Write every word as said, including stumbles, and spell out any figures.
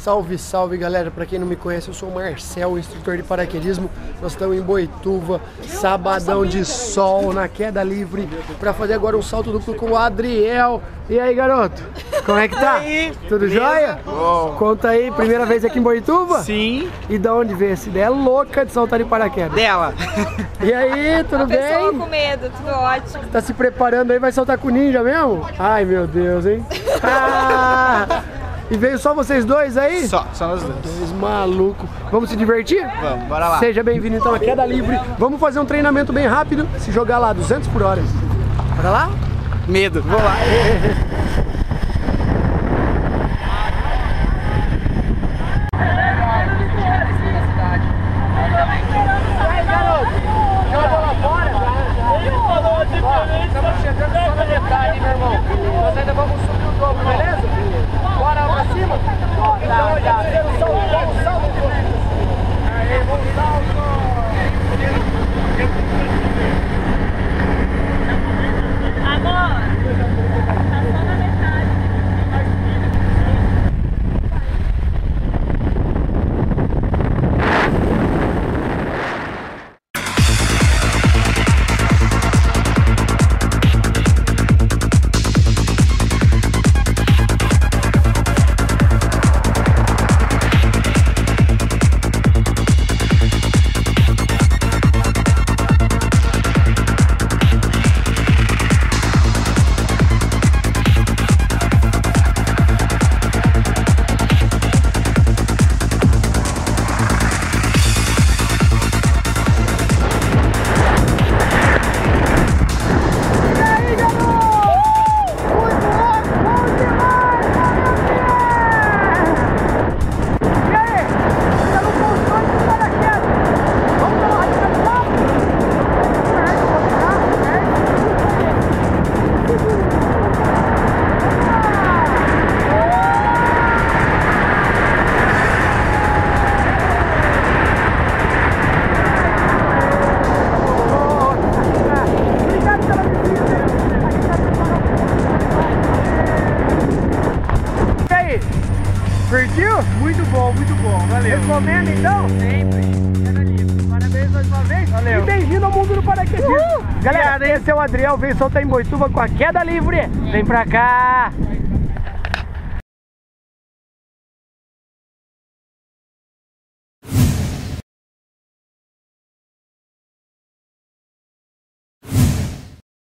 Salve, salve galera, pra quem não me conhece, eu sou o Marcel, instrutor de paraquedismo. Nós estamos em Boituva, sabadão de sol, na queda livre, pra fazer agora um salto duplo com o Adriel. E aí, garoto? Como é que tá? E aí? Tudo Beleza? jóia? Uou. Conta aí, primeira vez aqui em Boituva? Sim. E da onde veio essa ideia louca de saltar de paraquedas? Dela. E aí, tudo A pessoa bem? com medo, tudo ótimo. Tá se preparando aí, vai saltar com o ninja mesmo? Ai, meu Deus, hein? Ah! E veio só vocês dois aí? Só, só nós dois. Dois malucos. Vamos se divertir? Vamos, bora lá. Seja bem-vindo então à queda livre. Vamos fazer um treinamento bem rápido. Se jogar lá, duzentos por hora. Bora lá? Medo. Vou lá. Estamos chegando só na metade, meu irmão. Nós ainda vamos subir o dobro, beleza? Bora pra cima? Então a gente vê o salto, vamos salto de vocês. Aí, vamos salto. Amor, tá só na metade. Curtiu? Muito bom, muito bom, valeu. Recomendo então? Sempre. Parabéns mais uma vez. Valeu. E bem-vindo ao mundo do paraquedismo. Galera, esse é o Adriel, veio soltar em Boituva com a queda livre. Vem pra cá.